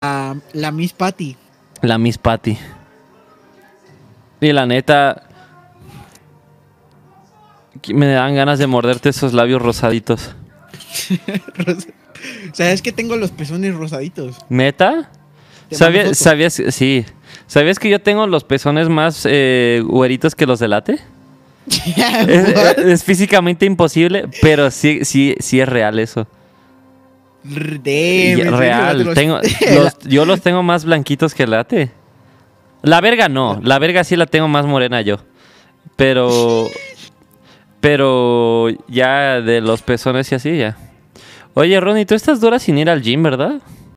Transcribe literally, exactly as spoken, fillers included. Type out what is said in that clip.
la, la Miss Patty. La Miss Patty. Y la neta, me dan ganas de morderte esos labios rosaditos. ¿Sabes que tengo los pezones rosaditos? ¿Neta? Te mando ¿Sabías, foto. sabías, sí. ¿Sabías que yo tengo los pezones más eh, güeritos que los de Late? Es, es- es físicamente imposible, pero sí, sí, sí es real eso. Damn, Y- ¿en serio? real. Los- Tengo, los- yo los tengo más blanquitos que Late. La verga no. La verga sí la tengo más morena yo. Pero... Pero ya de los pezones y así ya. Oye, Ronnie, tú estás dura sin ir al gym, ¿verdad?